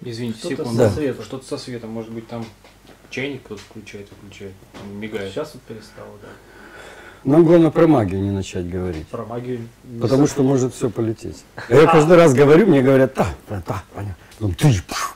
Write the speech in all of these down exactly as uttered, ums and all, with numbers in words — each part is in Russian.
Извините, Что-то секунду. со Да. светом. Что-то со светом. Может быть, там чайник кто-то включает, выключает, там мигает. Сейчас вот перестало, да. Нам главное про магию не начать говорить. Про магию. не Потому забыл. что может все полететь. А я каждый раз говорю, мне говорят, да, да, да, понятно. Потом ты, пш.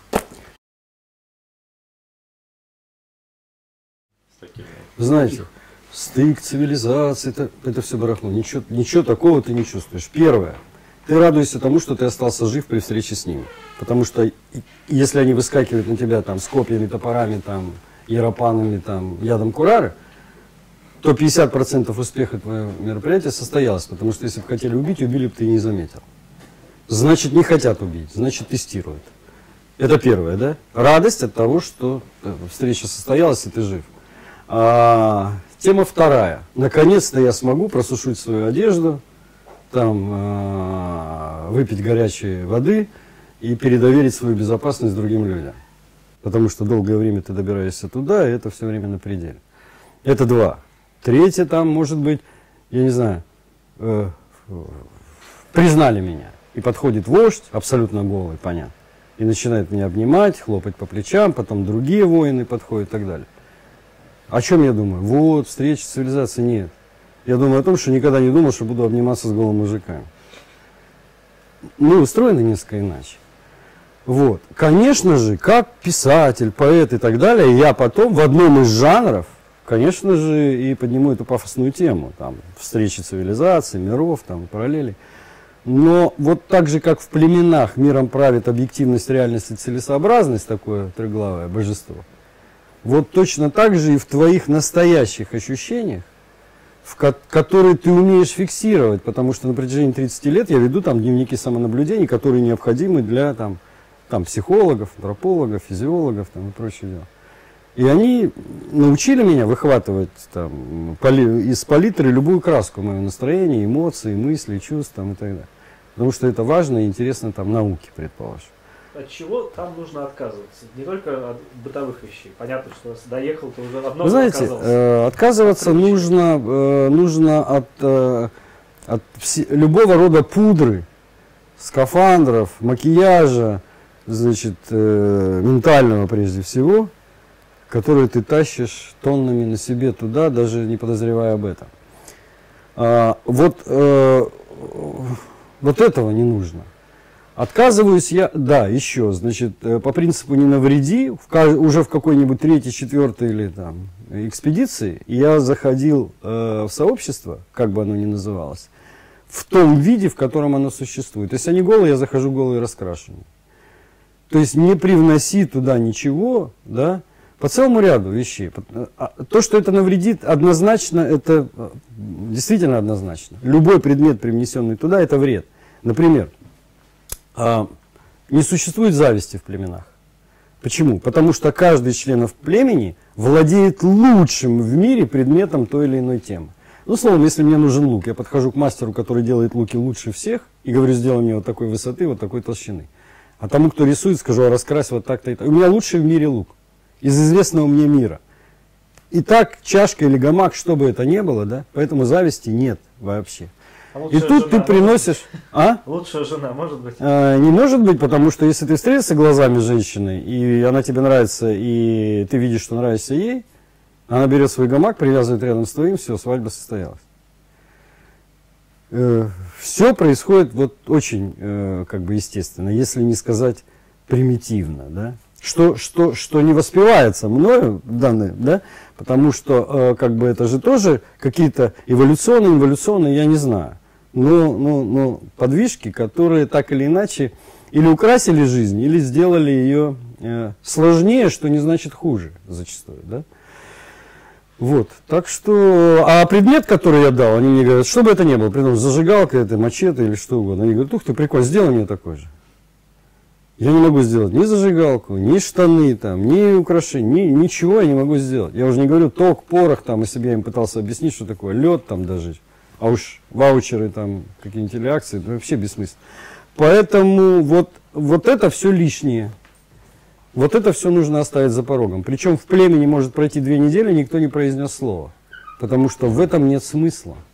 Знаете, стык цивилизации, это, это все барахло. Ничего, ничего такого ты не чувствуешь. Первое. Ты радуешься тому, что ты остался жив при встрече с ними. Потому что и- если они выскакивают на тебя там с копьями, топорами, там, яропанами, там, ядом курары, то пятьдесят процентов успеха твоего мероприятия состоялось. Потому что если бы хотели убить, убили бы, ты не заметил. Значит, не хотят убить, значит, тестируют. Это первое, да? Радость от того, что встреча состоялась, и ты жив. А, тема вторая. Наконец-то я смогу просушить свою одежду, там, а, выпить горячей воды и передоверить свою безопасность другим людям. Потому что долгое время ты добираешься туда, и это все время на пределе. Это два. Третье, там, может быть, я не знаю, э, признали меня. И подходит вождь, абсолютно голый, понятно, и начинает меня обнимать, хлопать по плечам, потом другие воины подходят и так далее. О чем я думаю? Вот, встреча цивилизации нет. Я думаю о том, что никогда не думал, что буду обниматься с голыми мужиками. Мы устроены несколько иначе. Вот. Конечно же, как писатель, поэт и так далее, я потом в одном из жанров, конечно же, и подниму эту пафосную тему. Там, встречи цивилизаций, миров, там, параллелей. Но вот так же, как в племенах миром правит объективность, реальность и целесообразность, такое трехглавое божество, вот точно так же и в твоих настоящих ощущениях, в ко которые ты умеешь фиксировать, потому что на протяжении тридцати лет я веду там дневники самонаблюдений, которые необходимы для там, там, психологов, антропологов, физиологов там, и прочее дело. И они научили меня выхватывать там, поли из палитры любую краску моего настроения, эмоций, мыслей, чувств там, и так далее. Потому что это важно и интересно там, науке, предположим. От чего там нужно отказываться? Не только от бытовых вещей. Понятно, что доехал, ты уже одно Вы знаете, отказался. э, отказываться нужно, э, нужно от, э, от все, любого рода пудры, скафандров, макияжа, значит, э, ментального прежде всего, которые ты тащишь тоннами на себе туда, даже не подозревая об этом. А, вот, э, вот этого не нужно. Отказываюсь я, да, еще, значит, по принципу не навреди, в, уже в какой-нибудь третьей, четвертой или там экспедиции я заходил э, в сообщество, как бы оно ни называлось, в том виде, в котором оно существует. Если они голые, я захожу голый и раскрашенный. То есть не привноси туда ничего, да, по целому ряду вещей. То, что это навредит, однозначно, это действительно однозначно. Любой предмет, привнесенный туда, это вред. Например, не существует зависти в племенах. Почему? Потому что каждый из членов племени владеет лучшим в мире предметом той или иной темы. Ну, словом, если мне нужен лук, я подхожу к мастеру, который делает луки лучше всех, и говорю, сделай мне вот такой высоты, вот такой толщины. А тому, кто рисует, скажу, а раскрась вот так-то и так. У меня лучший в мире лук. Из известного мне мира. И так, чашка или гамак, что бы это ни было, да, поэтому зависти нет вообще. А и тут ты приносишь... А? Лучшая жена, может быть? А, не может быть, потому что если ты встретишься глазами с женщиной, и она тебе нравится, и ты видишь, что нравишься ей, она берет свой гамак, привязывает рядом с твоим, все, свадьба состоялась. Э, все происходит вот очень, э, как бы, естественно, если не сказать примитивно, да. Что, что, что не воспевается мною данные, да, потому что э, как бы это же тоже какие-то эволюционные, инволюционные, я не знаю, но, но, но подвижки, которые так или иначе или украсили жизнь, или сделали ее э, сложнее, что не значит хуже зачастую, да. Вот, так что, а предмет, который я дал, они мне говорят, что бы это ни было, предмет, зажигалка, это мачете или что угодно, они говорят, ух ты, прикольно, сделай мне такой же. Я не могу сделать ни зажигалку, ни штаны, там, ни украшения, ни, ничего я не могу сделать. Я уже не говорю ток, порох, там, если бы я им пытался объяснить, что такое лед там дожить. А уж ваучеры, там, какие-нибудь или акции, это вообще бессмысленно. Поэтому вот, вот это все лишнее. Вот это все нужно оставить за порогом. Причем в племени может пройти две недели, никто не произнес слова. Потому что в этом нет смысла.